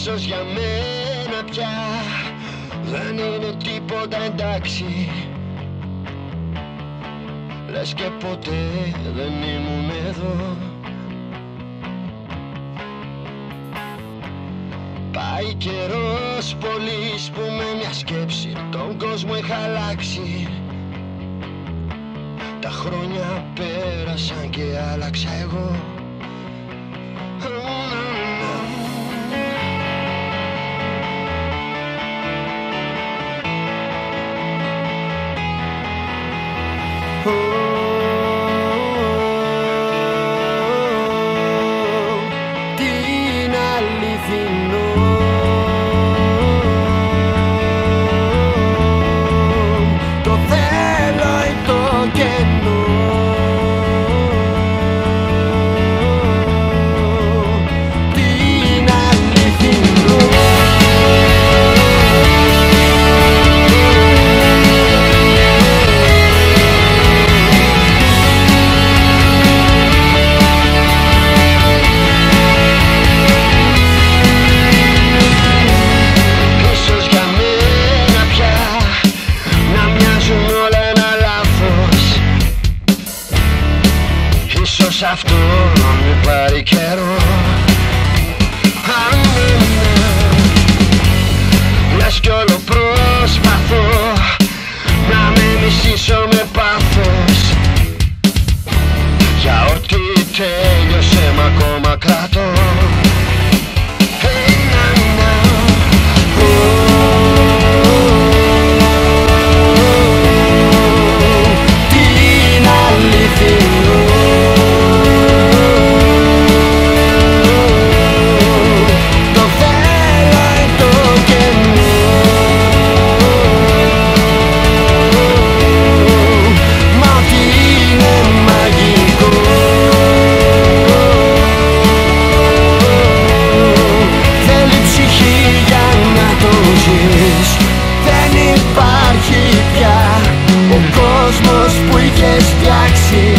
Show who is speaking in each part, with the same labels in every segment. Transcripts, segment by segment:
Speaker 1: Ίσως για μένα πια δεν είναι τίποτα εντάξει. Λες και ποτέ δεν ήμουν εδώ. Πάει καιρός πολύς που με μια σκέψη τον κόσμο είχα αλλάξει. Τα χρόνια πέρασαν και άλλαξα εγώ. Τι είναι αληθινό, το θέλω ή το κενό. Τι είναι αληθινό, ίσως αυτό μου πάρει καιρό. Αν είναι, μιας κι όλο προσπαθώ να με μισήσω με πάθος. Για ό,τι τέλειωσε μ' ακόμα κρατώ. Δεν υπάρχει πια ο κόσμος που είχες φτιάξει.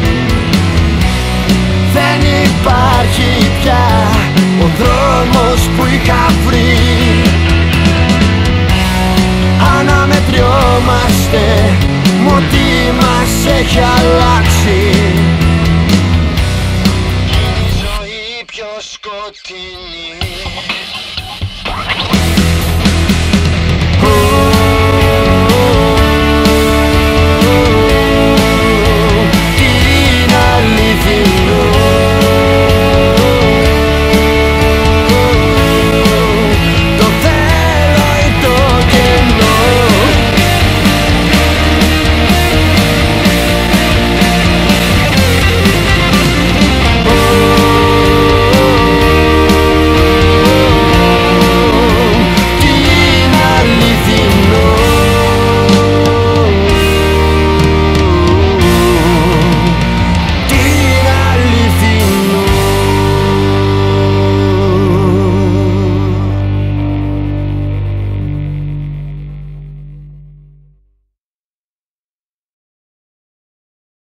Speaker 1: Δεν υπάρχει πια ο δρόμος που είχα βρει. Αναμετριόμαστε, μ' ό,τι μας έχει αλλάξει.